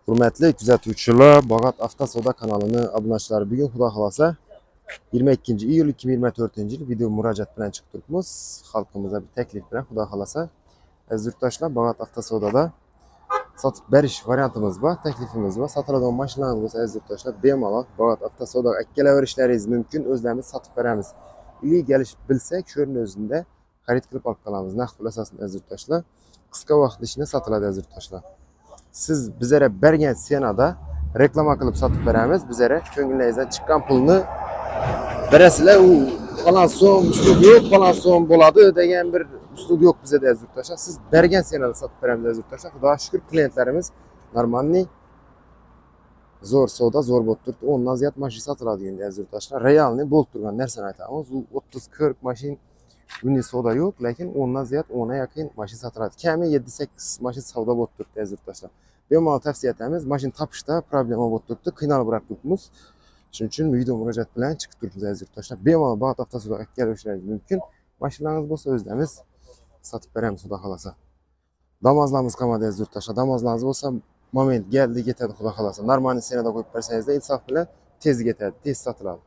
Hürmetli kuzatuvchilar, Bağat Avtosoda kanalini obunachilar, bugun xudo xolasa 22 iyul 2024 yil video murojaat bilan chiqib turibmiz. Xalqimizga bir taklif bilan xudo xolasa aziz yurtdoshlar, Bağat Avtosodada sotib berish variantimiz bor, taklifimiz bor. Sotiladigan mashinalarimiz bo'lsa aziz yurtdoshlar, bemalol Bağat Avtosodaga kelaverishlaringiz mumkin. O'zlarimiz sotib beramiz. Ili kelish bilsak, sho'rni o'zida xarid qilib olib qolamiz. Naqd pul asosida aziz yurtdoshlar. Qisqa vaqt ichida sotiladi aziz yurtdoshlar. Siz bizlere bergen senada reklama qilib sotib beramiz. Bizlere ko'ngilingizdan chiqqan pulni berasizlar. U falan so'm uslub yo'q, falan so'm bo'ladi degan bir uslub yo'q bizda aziz yurtdoshlar. Siz bergen senada sotib beramiz aziz yurtdoshlar. Xudoga shukr, klientlarimiz normalniy zo'r savdo zo'r bo'lib turibdi. 10 dan ziyod mashina sotiladi endi aziz yurtdoshlar. Realniy bo'lib turgan narsani aytamiz. U 30-40 mashina bunday savdo yo'q, lekin 10 dan ziyod 10 ga yaqin mashina sotiladi. Kami 7-8 mashina savdo bo'lib turibdi aziz yurtdoshlar. Bemalol tavsiya etamiz. Mashina topishda problema bo'lib turibdi, qiynalib turibmiz. Shuning uchun video murojaat bilan chiqib turibmiz aziz yurtdoshlar. Bemalol Bağat Avtosodaga kelishlaringiz mumkin. Mashinalaringiz bo'lsa o'zlarimiz sotib beramiz xudo xolasa. Damozlarimiz qolmadi aziz yurtdoshlar. Damozlarimiz bo'lsa moment keldi ketadi xudo xolasa. Normal senada qo'yib bersangizda insof bilan tez ketadi, tez sotiladi.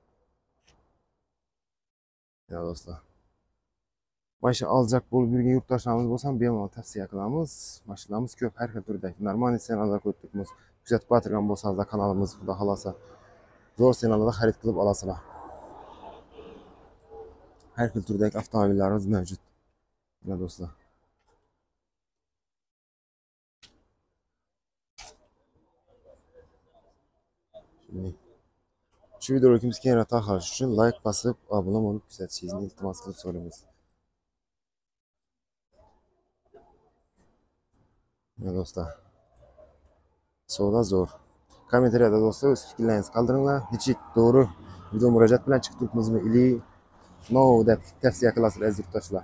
Ya do'stlar, mashina olajak bo'lib yurgan yurtdoshlarimiz bo'lsa bemalol tavsiya qilamiz. Mashinalarimiz ko'p, har xil turdagi. Normal senalarda qo'yib turibmiz. Kuzatib o'tirgan bo'lsangiz kanalimiz xudo xolasa zo'r senalarda xarid qilib olasizlar. Har xil turdagi avtomobillarimiz mavjud. Ya do'stlar. Shu videoga kimsiz keyinroq tarqalish uchun like bosib, obuna bo'lib kuzatishingizni iltimos qilib so'raymiz. Ya do'stlar, savdo zo'r. Kommentariyada do'stlar o'z fikrlaringizni qoldiringlar. Nechik to'g'ri video murojaat bilan chiqib turibmizmi ili no deb tavsiya qilasizlar aziz yurtdoshlar.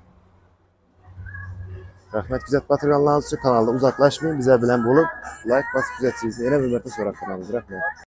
Rahmat kuzatib o'tirganlariniz uchun. Kanalda uzoqlashmang, bizlar bilan bo'lib like bosib kuzatishingizni yana bir marta so'rab qolamiz. Rahmat.